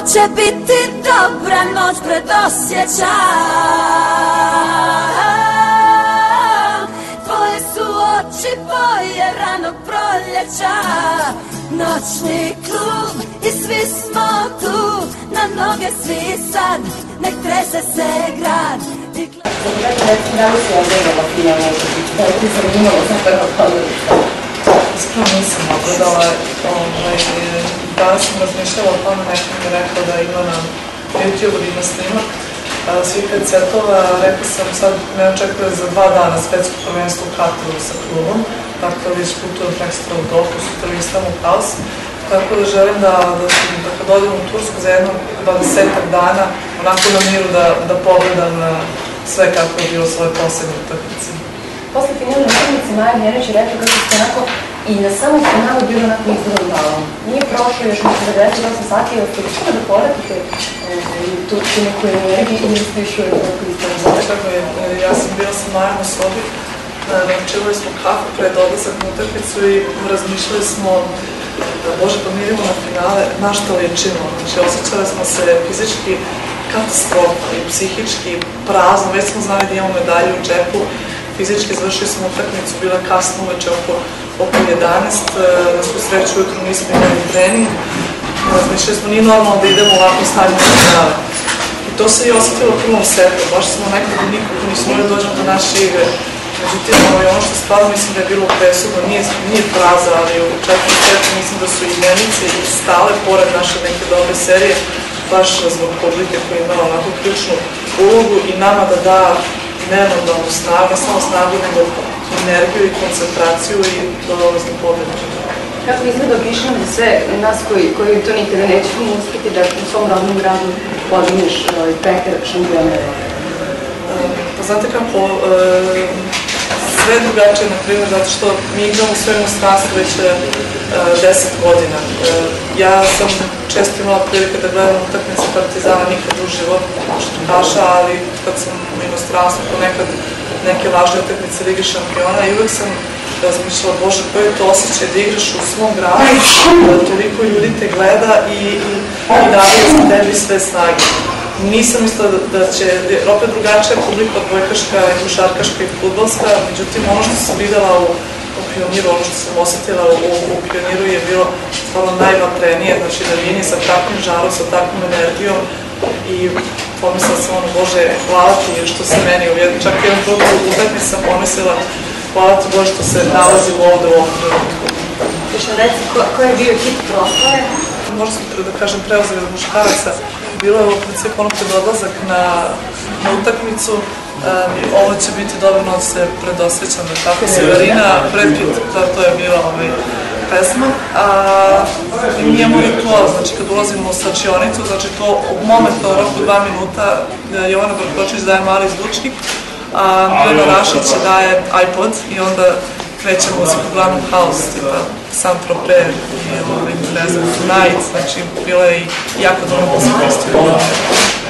će biti dobra noć predosjeća. Tvoje su oči boje ranog proljeća. Noćni klub i svi smo tu, na noge svi sad, nek trese se grad. Da li si ovdje imala finalnu utakmicu? Da li ti zanimalo za prvo pozorište? Iskreno nisam ogledala. Danas sam razmišljala o tome, neko mi je rekao da ima na YouTube, da ima snimak svih 5 setova. Rekao sam, sad me očekuje za 2 dana svetsko prvenstvo u Kataru sa klubom, dakle već putujem ekstra u Dohu, sutra listam u Haus. Tako da želim da kad odem u Tursku za jedno 20 dana, onako na miru da pogledam sve kako je bilo svoje poslednje utakmice. Posle finalne utakmice Maja Mjerić je rekla kako ste onako i na samom finalu bilo onako izgledom balom. Nije prošlo još nekako 98 sati, ali ste uspjeli da povratite tu neku energiju ili ste još uvijek onako izgledom? Znate kako je, ja sam bila sa Majom u sobi, načevali smo kafu pred odlazak na utakmicu i razmišljali smo Bože, pa mi idemo na finale, na što ličimo. Znači, osjećali smo se fizički katastrofa i psihički prazno, već smo znali da imamo medalju u džepu, fizički završili smo utakmicu, bila kasno uveče oko 11, na svu sreću ujutru nismo imali trening, razmišljali smo, nije normalno da idemo ovako stanju na finale. I to se i osjetilo u prvom setu, baš smo nekako nikako nismo da dođemo do naše igre. Međutim, ono što stvarno mislim da je bilo presudno, nije fraza, ali u 4. setu mislim da su i Menice i stale pored naše neke dobre serije, baš zbog publike koja je imala onako ključnu ulogu i nama da nenormalnu snagu, ne samo snagu, nego energiju i koncentraciju i dolazak do pobjede. Kako izgleda obično za sve nas koji to nikada nećemo uspjeti da u svom rodnom gradu podigneš pehter šampiona? Pa znate kako, sve je drugačije, na primjer, zato što mi igramo u svojom stranstvu već 10 godina. Ja sam često imala prilike da gledam utakmice Partizana, nikad uživo, Štrkaša, ali kad sam u inostranstvu ponekad neke važne utakmice Lige šampiona i uvek sam razmišljala, Bože, koji je to osjećaj da igraš u svom gradu, toliko ljudi te gleda i navija za tebi sve snage. Nisam mislila da će, jer opet drugačija publika odbojkaška, košarkaška i fudbalska, međutim ono što sam videla u Pioniru, ono što sam osetila u Pioniru je bilo stvarno najvatrenije, znači navijanje sa takvim žarom, sa takvom energijom i pomislila sam ono, Bože, hvala ti što se meni uvijek, čak jedan drugi utakmici sam pomislila, hvala ti Bože što se nalazim ovde u ovom trenutku. Još nam reci, ko je bio hit proslave? Možda sam da kažem preuzeli od muškaraca, bilo je u principu ono pred odlazak na utakmicu, ovo će biti dobra noć se predosvećam, da tako, Severina, Brad Pitt, to je bila pesma, i nije moj ritual, znači kad ulazimo u slačionicu, znači to u momentu, u roku 2 minuta, Jovana Brkočić daje mali zvučnik, a Milena Rašić daje iPod i onda kreće muziku, uglavnom house, tipa Saint-Tropez i ne znam, Night, znači bila je i jako dobro muzika isto.